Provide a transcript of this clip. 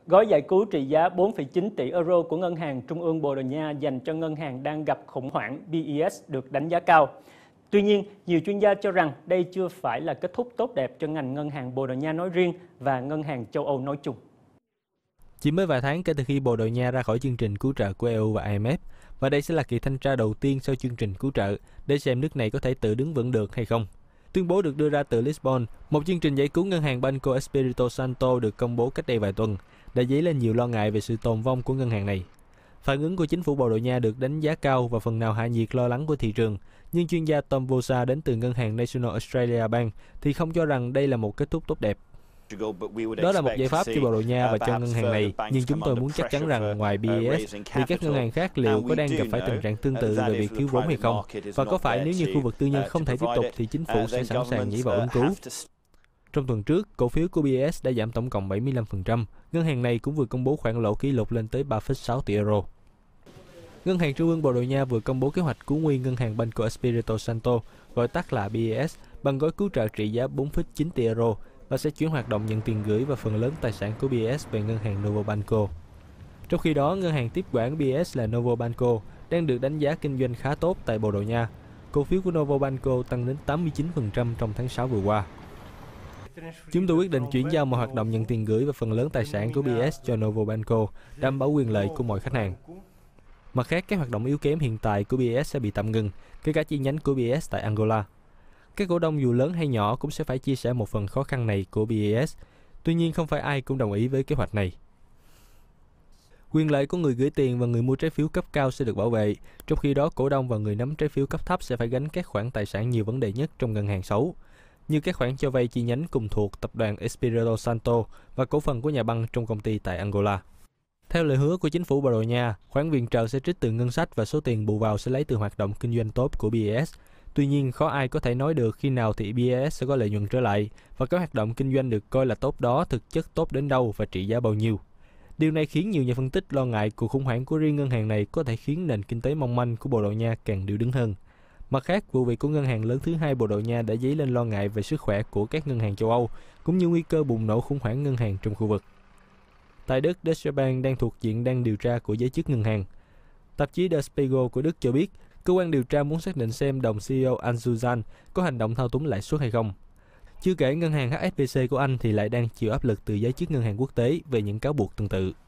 Gói giải cứu trị giá 4,9 tỷ euro của Ngân hàng Trung ương Bồ Đào Nha dành cho ngân hàng đang gặp khủng hoảng BES được đánh giá cao. Tuy nhiên, nhiều chuyên gia cho rằng đây chưa phải là kết thúc tốt đẹp cho ngành ngân hàng Bồ Đào Nha nói riêng và ngân hàng châu Âu nói chung. Chỉ mới vài tháng kể từ khi Bồ Đào Nha ra khỏi chương trình cứu trợ của EU và IMF, và đây sẽ là kỳ thanh tra đầu tiên sau chương trình cứu trợ để xem nước này có thể tự đứng vững được hay không. Tuyên bố được đưa ra từ Lisbon, một chương trình giải cứu ngân hàng Banco Espírito Santo được công bố cách đây vài tuần, đã dấy lên nhiều lo ngại về sự tồn vong của ngân hàng này. Phản ứng của chính phủ Bồ Đào Nha được đánh giá cao và phần nào hạ nhiệt lo lắng của thị trường, nhưng chuyên gia Tom Vosa đến từ ngân hàng National Australia Bank thì không cho rằng đây là một kết thúc tốt đẹp. Đó là một giải pháp cho Bồ Đào Nha và cho ngân hàng này, nhưng chúng tôi muốn chắc chắn rằng ngoài BES thì các ngân hàng khác liệu có đang gặp phải tình trạng tương tự về việc thiếu vốn hay không, và có phải nếu như khu vực tư nhân không thể tiếp tục thì chính phủ sẽ sẵn sàng nhảy vào ứng cứu. Trong tuần trước, cổ phiếu của BES đã giảm tổng cộng 75%. Ngân hàng này cũng vừa công bố khoản lỗ kỷ lục lên tới 3,6 tỷ euro. Ngân hàng Trung ương Bồ Đào Nha vừa công bố kế hoạch cứu nguy ngân hàng Banco Espírito Santo, gọi tắt là BES, bằng gói cứu trợ trị giá 4,9 tỷ euro và sẽ chuyển hoạt động nhận tiền gửi và phần lớn tài sản của BES về ngân hàng Novo Banco. Trong khi đó, ngân hàng tiếp quản BES là Novo Banco đang được đánh giá kinh doanh khá tốt tại Bồ Đào Nha. Cổ phiếu của Novo Banco tăng đến 89% trong tháng 6 vừa qua. Chúng tôi quyết định chuyển giao mọi hoạt động nhận tiền gửi và phần lớn tài sản của BES cho Novo Banco, đảm bảo quyền lợi của mọi khách hàng. Mặt khác, các hoạt động yếu kém hiện tại của BES sẽ bị tạm ngừng, kể cả chi nhánh của BES tại Angola. Các cổ đông dù lớn hay nhỏ cũng sẽ phải chia sẻ một phần khó khăn này của BES. Tuy nhiên, không phải ai cũng đồng ý với kế hoạch này. Quyền lợi của người gửi tiền và người mua trái phiếu cấp cao sẽ được bảo vệ, trong khi đó cổ đông và người nắm trái phiếu cấp thấp sẽ phải gánh các khoản tài sản nhiều vấn đề nhất trong ngân hàng xấu, như các khoản cho vay chi nhánh cùng thuộc tập đoàn Espírito Santo và cổ phần của nhà băng trong công ty tại Angola. Theo lời hứa của chính phủ Bồ Đào Nha, khoản viện trợ sẽ trích từ ngân sách và số tiền bù vào sẽ lấy từ hoạt động kinh doanh tốt của BES. Tuy nhiên, khó ai có thể nói được khi nào thì BES sẽ có lợi nhuận trở lại và các hoạt động kinh doanh được coi là tốt đó thực chất tốt đến đâu và trị giá bao nhiêu. Điều này khiến nhiều nhà phân tích lo ngại cuộc khủng hoảng của riêng ngân hàng này có thể khiến nền kinh tế mong manh của Bồ Đào Nha càng điêu đứng hơn. Mặt khác, vụ việc của ngân hàng lớn thứ hai Bồ Đào Nha đã dấy lên lo ngại về sức khỏe của các ngân hàng châu Âu, cũng như nguy cơ bùng nổ khủng hoảng ngân hàng trong khu vực. Tại Đức, Deutsche Bank đang thuộc diện đang điều tra của giới chức ngân hàng. Tạp chí Der Spiegel của Đức cho biết, cơ quan điều tra muốn xác định xem đồng CEO Anzuzan có hành động thao túng lãi suất hay không. Chưa kể, ngân hàng HSBC của Anh thì lại đang chịu áp lực từ giới chức ngân hàng quốc tế về những cáo buộc tương tự.